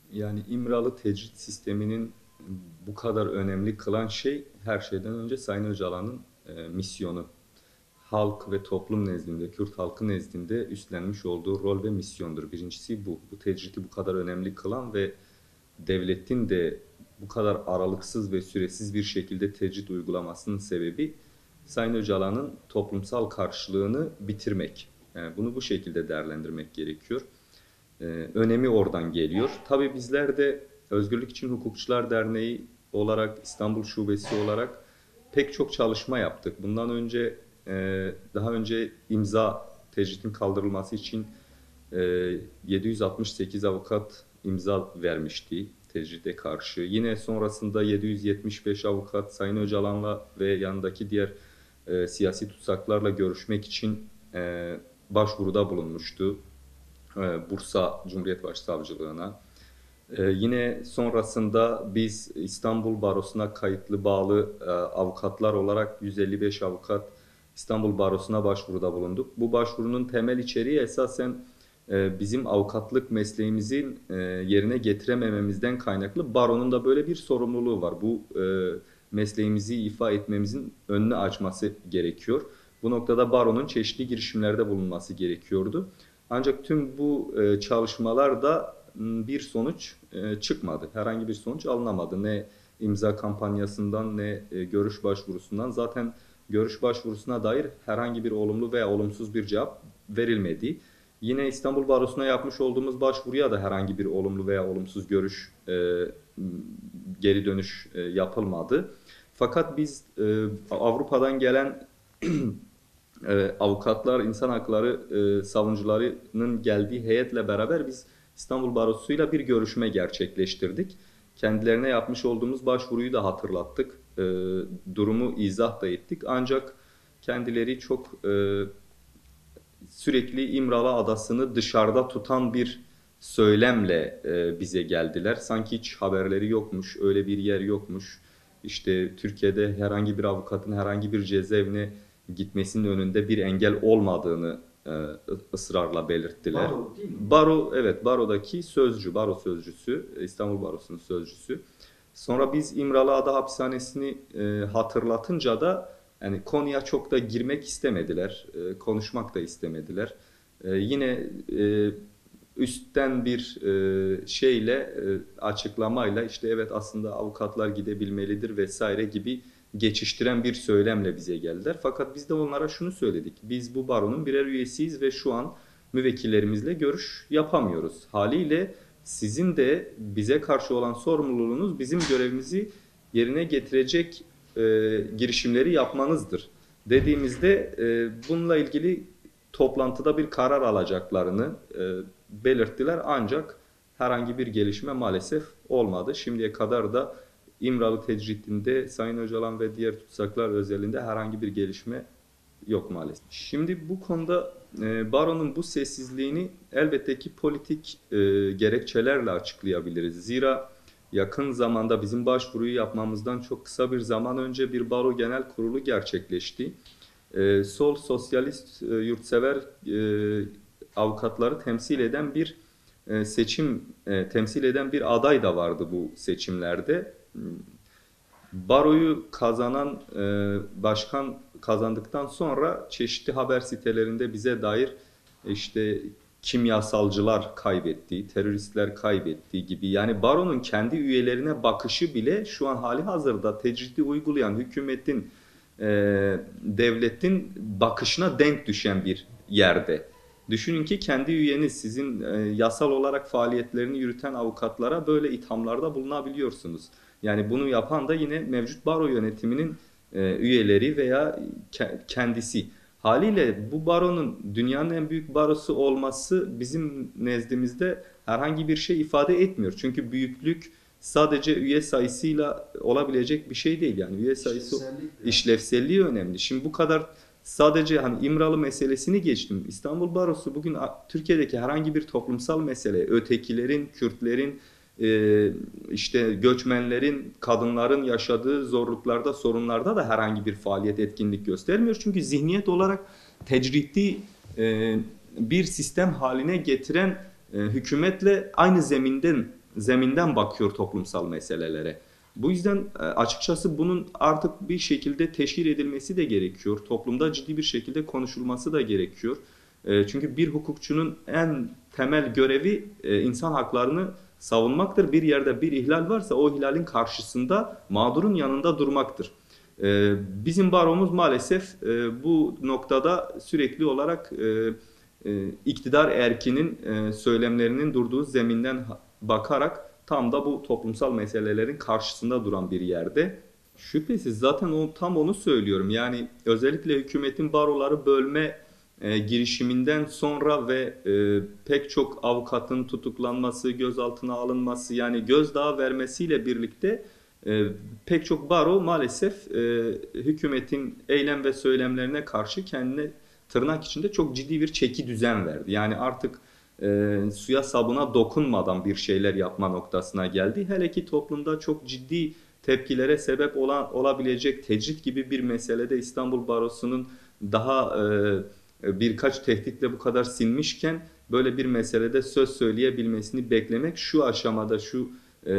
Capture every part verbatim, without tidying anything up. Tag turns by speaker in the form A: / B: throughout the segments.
A: Yani İmralı tecrit sisteminin bu kadar önemli kılan şey her şeyden önce Sayın Öcalan'ın e, misyonu. Halk ve toplum nezdinde, Kürt halkı nezdinde üstlenmiş olduğu rol ve misyondur. Birincisi bu. Bu tecriti bu kadar önemli kılan ve devletin de bu kadar aralıksız ve süresiz bir şekilde tecrit uygulamasının sebebi Sayın Öcalan'ın toplumsal karşılığını bitirmek. Yani bunu bu şekilde değerlendirmek gerekiyor. Ee, önemi oradan geliyor. Tabii bizler de Özgürlük İçin Hukukçular Derneği olarak, İstanbul Şubesi olarak pek çok çalışma yaptık. Bundan önce, e, daha önce imza, tecritin kaldırılması için e, yedi yüz altmış sekiz avukat imza vermişti tecride karşı. Yine sonrasında yedi yüz yetmiş beş avukat Sayın Öcalan'la ve yanındaki diğer e, siyasi tutsaklarla görüşmek için e, başvuruda bulunmuştu. Bursa Cumhuriyet Başsavcılığına. Ee, yine sonrasında biz İstanbul Barosu'na kayıtlı bağlı e, avukatlar olarak yüz elli beş avukat İstanbul Barosu'na başvuruda bulunduk. Bu başvurunun temel içeriği esasen e, bizim avukatlık mesleğimizin e, yerine getiremememizden kaynaklı. Baronun da böyle bir sorumluluğu var. Bu e, mesleğimizi ifa etmemizin önünü açması gerekiyor. Bu noktada baronun çeşitli girişimlerde bulunması gerekiyordu. Ancak tüm bu e, çalışmalarda bir sonuç e, çıkmadı. Herhangi bir sonuç alınamadı. Ne imza kampanyasından ne e, görüş başvurusundan. Zaten görüş başvurusuna dair herhangi bir olumlu veya olumsuz bir cevap verilmedi. Yine İstanbul Barosu'na yapmış olduğumuz başvuruya da herhangi bir olumlu veya olumsuz görüş, e, geri dönüş e, yapılmadı. Fakat biz e, Avrupa'dan gelen e, avukatlar, insan hakları e, savunucularının geldiği heyetle beraber biz İstanbul Barosu'yla bir görüşme gerçekleştirdik. Kendilerine yapmış olduğumuz başvuruyu da hatırlattık. E, durumu izah da ettik. Ancak kendileri çok e, sürekli İmralı Adası'nı dışarıda tutan bir söylemle e, bize geldiler. Sanki hiç haberleri yokmuş, öyle bir yer yokmuş. İşte Türkiye'de herhangi bir avukatın herhangi bir cezaevine gitmesinin önünde bir engel olmadığını e, ısrarla belirttiler.
B: Baro değil mi?
A: Baro, evet, Baro'daki sözcü, Baro sözcüsü, İstanbul Barosu'nun sözcüsü. Sonra biz İmralıada hapishanesini e, hatırlatınca da yani konuya çok da girmek istemediler, e, konuşmak da istemediler. E, yine e, üstten bir e, şeyle, e, açıklamayla işte evet aslında avukatlar gidebilmelidir vesaire gibi geçiştiren bir söylemle bize geldiler. Fakat biz de onlara şunu söyledik. Biz bu baronun birer üyesiyiz ve şu an müvekkillerimizle görüş yapamıyoruz. Haliyle sizin de bize karşı olan sorumluluğunuz bizim görevimizi yerine getirecek e, girişimleri yapmanızdır dediğimizde e, bununla ilgili toplantıda bir karar alacaklarını e, belirttiler. Ancak herhangi bir gelişme maalesef olmadı. Şimdiye kadar da İmralı tecridinde Sayın Öcalan ve diğer tutsaklar özelinde herhangi bir gelişme yok maalesef. Şimdi bu konuda e, baronun bu sessizliğini elbette ki politik e, gerekçelerle açıklayabiliriz. Zira yakın zamanda bizim başvuruyu yapmamızdan çok kısa bir zaman önce bir baro genel kurulu gerçekleşti. E, sol, sosyalist, e, yurtsever e, avukatları temsil eden bir e, seçim, e, temsil eden bir aday da vardı bu seçimlerde. Baroyu kazanan e, başkan kazandıktan sonra çeşitli haber sitelerinde bize dair işte kimyasalcılar kaybetti, teröristler kaybetti gibi. Yani baronun kendi üyelerine bakışı bile şu an hali hazırda tecridi uygulayan hükümetin, e, devletin bakışına denk düşen bir yerde. Düşünün ki kendi üyeniz sizin e, yasal olarak faaliyetlerini yürüten avukatlara böyle ithamlarda bulunabiliyorsunuz. Yani bunu yapan da yine mevcut baro yönetiminin e, üyeleri veya ke kendisi. Haliyle bu baronun dünyanın en büyük barosu olması bizim nezdimizde herhangi bir şey ifade etmiyor. Çünkü büyüklük sadece üye sayısıyla olabilecek bir şey değil. Yani üye sayısı, işlevselliği önemli. Şimdi bu kadar sadece hani İmralı meselesini geçtim. İstanbul Barosu bugün Türkiye'deki herhangi bir toplumsal mesele, ötekilerin, Kürtlerin, e, işte göçmenlerin, kadınların yaşadığı zorluklarda, sorunlarda da herhangi bir faaliyet, etkinlik göstermiyor. Çünkü zihniyet olarak tecridi e, bir sistem haline getiren e, hükümetle aynı zeminden zeminden bakıyor toplumsal meselelere. Bu yüzden e, açıkçası bunun artık bir şekilde teşhir edilmesi de gerekiyor. Toplumda ciddi bir şekilde konuşulması da gerekiyor. E, Çünkü bir hukukçunun en temel görevi e, insan haklarını savunmaktır. Bir yerde bir ihlal varsa o ihlalin karşısında mağdurun yanında durmaktır. E, Bizim baromuz maalesef e, bu noktada sürekli olarak e, e, iktidar erkinin e, söylemlerinin durduğu zeminden bakarak tam da bu toplumsal meselelerin karşısında duran bir yerde. Şüphesiz zaten o, tam onu söylüyorum. Yani özellikle hükümetin baroları bölme e, girişiminden sonra ve e, pek çok avukatın tutuklanması, gözaltına alınması, yani gözdağı vermesiyle birlikte e, pek çok baro maalesef e, hükümetin eylem ve söylemlerine karşı kendine tırnak içinde çok ciddi bir çeki düzen verdi. Yani artık e, suya sabuna dokunmadan bir şeyler yapma noktasına geldi. Hele ki toplumda çok ciddi tepkilere sebep olan olabilecek tecrit gibi bir meselede İstanbul Barosu'nun daha e, birkaç tehditle bu kadar sinmişken böyle bir meselede söz söyleyebilmesini beklemek şu aşamada şu e,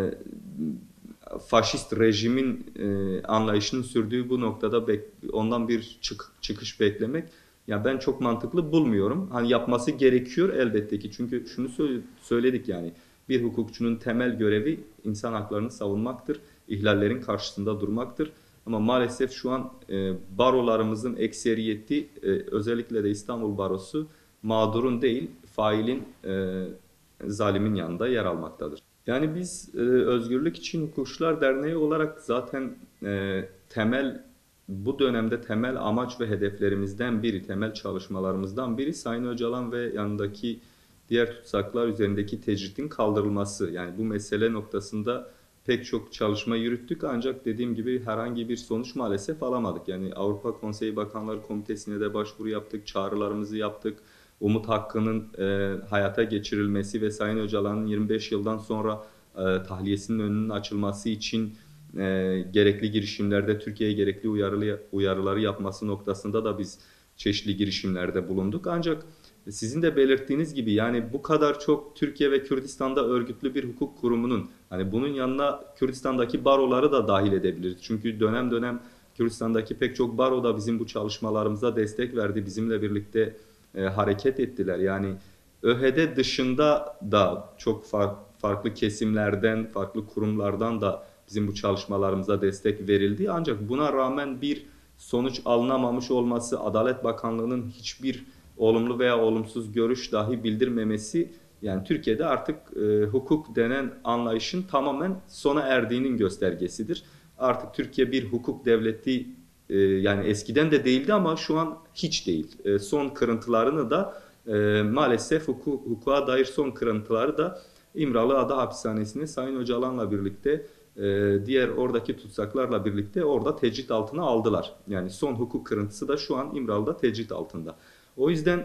A: faşist rejimin e, anlayışının sürdüğü bu noktada ondan bir çık çıkış beklemek ya ben çok mantıklı bulmuyorum. Hani yapması gerekiyor elbette ki. Çünkü şunu söyledik, yani bir hukukçunun temel görevi insan haklarını savunmaktır, ihlallerin karşısında durmaktır. Ama maalesef şu an e, barolarımızın ekseriyeti, e, özellikle de İstanbul Barosu mağdurun değil, failin, e, zalimin yanında yer almaktadır. Yani biz e, Özgürlük İçin Hukukçular Derneği olarak zaten e, temel bu dönemde temel amaç ve hedeflerimizden biri, temel çalışmalarımızdan biri Sayın Öcalan ve yanındaki diğer tutsaklar üzerindeki tecritin kaldırılması. Yani bu mesele noktasında pek çok çalışma yürüttük ancak dediğim gibi herhangi bir sonuç maalesef alamadık. Yani Avrupa Konseyi Bakanları Komitesi'ne de başvuru yaptık, çağrılarımızı yaptık. Umut hakkının e, hayata geçirilmesi ve Sayın Öcalan'ın yirmi beş yıldan sonra e, tahliyesinin önünün açılması için e, gerekli girişimlerde Türkiye'ye gerekli uyarılı, uyarıları yapması noktasında da biz çeşitli girişimlerde bulunduk. Ancak sizin de belirttiğiniz gibi yani bu kadar çok Türkiye ve Kürdistan'da örgütlü bir hukuk kurumunun, hani bunun yanına Kürdistan'daki baroları da dahil edebiliriz. Çünkü dönem dönem Kürdistan'daki pek çok baro da bizim bu çalışmalarımıza destek verdi. Bizimle birlikte e, hareket ettiler. Yani ÖHED dışında da çok far, farklı kesimlerden, farklı kurumlardan da bizim bu çalışmalarımıza destek verildi. Ancak buna rağmen bir sonuç alınamamış olması, Adalet Bakanlığı'nın hiçbir olumlu veya olumsuz görüş dahi bildirmemesi, yani Türkiye'de artık e, hukuk denen anlayışın tamamen sona erdiğinin göstergesidir. Artık Türkiye bir hukuk devleti, e, yani eskiden de değildi ama şu an hiç değil. E, son kırıntılarını da e, maalesef hukuk, hukuka dair son kırıntıları da İmralı Ada Hapishanesi'ne Sayın Öcalan'la birlikte e, diğer oradaki tutsaklarla birlikte orada tecrit altına aldılar. Yani son hukuk kırıntısı da şu an İmralı'da tecrit altında. O yüzden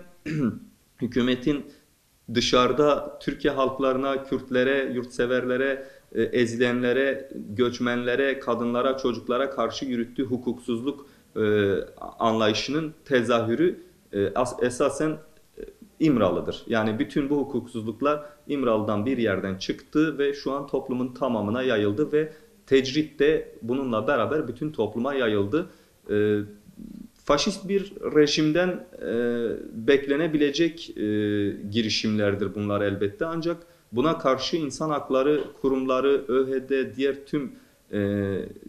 A: hükümetin dışarıda Türkiye halklarına, Kürtlere, yurtseverlere, e, ezilenlere, göçmenlere, kadınlara, çocuklara karşı yürüttüğü hukuksuzluk e, anlayışının tezahürü e, esasen e, İmralı'dır. Yani bütün bu hukuksuzluklar İmralı'dan bir yerden çıktı ve şu an toplumun tamamına yayıldı ve tecrit de bununla beraber bütün topluma yayıldı. E, Faşist bir rejimden e, beklenebilecek e, girişimlerdir bunlar elbette. Ancak buna karşı insan hakları kurumları, ÖHED, diğer tüm e,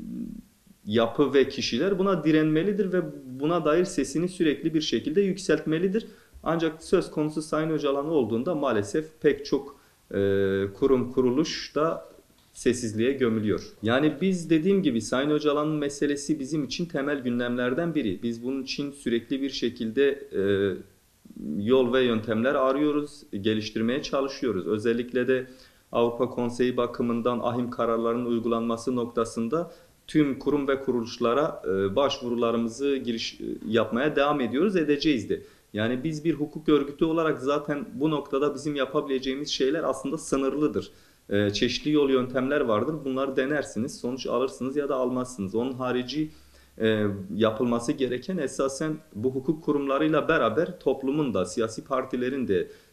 A: yapı ve kişiler buna direnmelidir ve buna dair sesini sürekli bir şekilde yükseltmelidir. Ancak söz konusu Sayın Öcalan olduğunda maalesef pek çok e, kurum, kuruluş da sessizliğe gömülüyor. Yani biz dediğim gibi Sayın Öcalan'ın meselesi bizim için temel gündemlerden biri. Biz bunun için sürekli bir şekilde e, yol ve yöntemler arıyoruz, geliştirmeye çalışıyoruz. Özellikle de Avrupa Konseyi bakımından ahim kararlarının uygulanması noktasında tüm kurum ve kuruluşlara e, başvurularımızı giriş yapmaya devam ediyoruz, edeceğiz de. Yani biz bir hukuk örgütü olarak zaten bu noktada bizim yapabileceğimiz şeyler aslında sınırlıdır. Ee, çeşitli yol yöntemler vardır. Bunları denersiniz, sonuç alırsınız ya da almazsınız. Onun harici e, yapılması gereken esasen bu hukuk kurumlarıyla beraber toplumun da, siyasi partilerin de,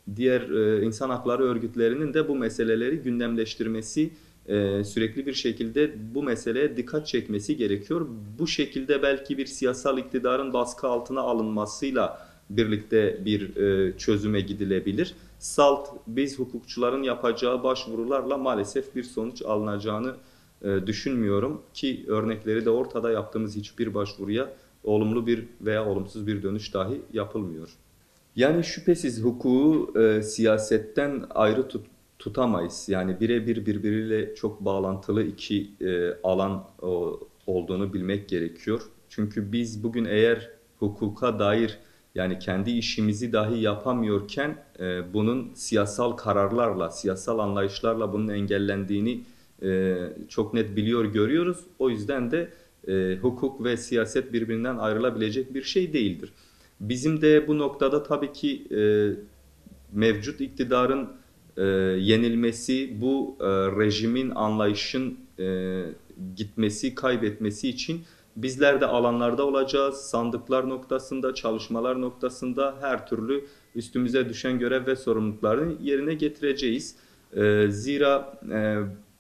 A: diğer e, insan hakları örgütlerinin de bu meseleleri gündemleştirmesi, e, sürekli bir şekilde bu meseleye dikkat çekmesi gerekiyor. Bu şekilde belki bir siyasal iktidarın baskı altına alınmasıyla birlikte bir e, çözüme gidilebilir. Salt biz hukukçuların yapacağı başvurularla maalesef bir sonuç alınacağını e, düşünmüyorum ki örnekleri de ortada, yaptığımız hiçbir başvuruya olumlu bir veya olumsuz bir dönüş dahi yapılmıyor. Yani şüphesiz hukuku e, siyasetten ayrı tut, tutamayız. Yani birebir birbiriyle çok bağlantılı iki e, alan o, olduğunu bilmek gerekiyor. Çünkü biz bugün eğer hukuka dair, yani kendi işimizi dahi yapamıyorken e, bunun siyasal kararlarla, siyasal anlayışlarla bunun engellendiğini e, çok net biliyor, görüyoruz. O yüzden de e, hukuk ve siyaset birbirinden ayrılabilecek bir şey değildir. Bizim de bu noktada tabii ki e, mevcut iktidarın e, yenilmesi, bu e, rejimin, anlayışın e, gitmesi, kaybetmesi için bizler de alanlarda olacağız. Sandıklar noktasında, çalışmalar noktasında her türlü üstümüze düşen görev ve sorumlulukları yerine getireceğiz. E, zira e,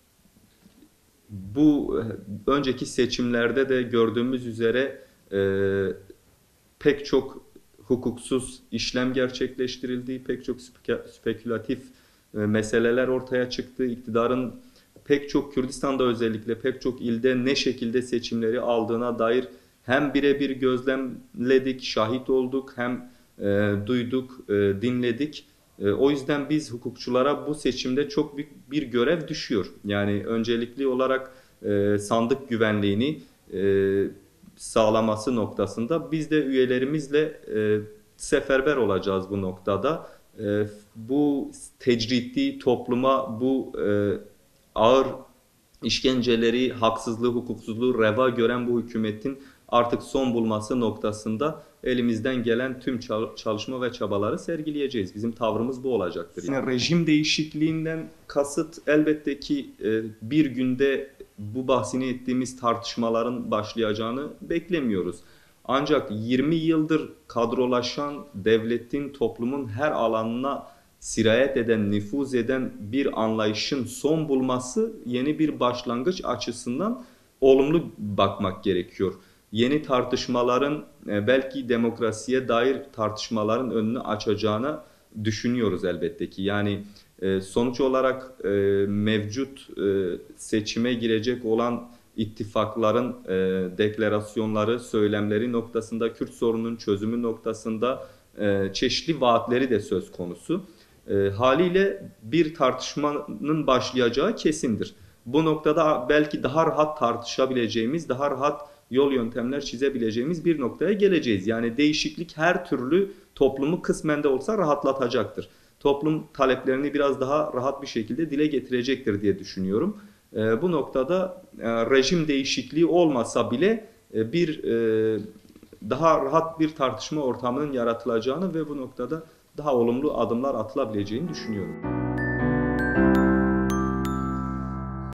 A: bu önceki seçimlerde de gördüğümüz üzere e, pek çok hukuksuz işlem gerçekleştirildi, pek çok spekülatif e, meseleler ortaya çıktı. İktidarın pek çok, Kürdistan'da özellikle pek çok ilde ne şekilde seçimleri aldığına dair hem birebir gözlemledik, şahit olduk, hem e, duyduk, e, dinledik. E, o yüzden biz hukukçulara bu seçimde çok büyük bir görev düşüyor. Yani öncelikli olarak e, sandık güvenliğini e, sağlaması noktasında biz de üyelerimizle e, seferber olacağız bu noktada. E, bu tecridi topluma bu e, ağır işkenceleri, haksızlığı, hukuksuzluğu reva gören bu hükümetin artık son bulması noktasında elimizden gelen tüm çalışma ve çabaları sergileyeceğiz. Bizim tavrımız bu olacaktır. Yani rejim değişikliğinden kasıt elbette ki bir günde bu bahsini ettiğimiz tartışmaların başlayacağını beklemiyoruz. Ancak yirmi yıldır kadrolaşan devletin toplumun her alanına sirayet eden, nüfuz eden bir anlayışın son bulması yeni bir başlangıç açısından olumlu bakmak gerekiyor. Yeni tartışmaların belki demokrasiye dair tartışmaların önünü açacağını düşünüyoruz elbette ki. Yani sonuç olarak mevcut seçime girecek olan ittifakların deklarasyonları, söylemleri noktasında, Kürt sorununun çözümü noktasında çeşitli vaatleri de söz konusu. Haliyle bir tartışmanın başlayacağı kesindir. Bu noktada belki daha rahat tartışabileceğimiz, daha rahat yol yöntemler çizebileceğimiz bir noktaya geleceğiz. Yani değişiklik her türlü toplumu kısmen de olsa rahatlatacaktır. Toplum taleplerini biraz daha rahat bir şekilde dile getirecektir diye düşünüyorum. E, bu noktada e, rejim değişikliği olmasa bile e, bir e, daha rahat bir tartışma ortamının yaratılacağını ve bu noktada daha olumlu adımlar atılabileceğini düşünüyorum.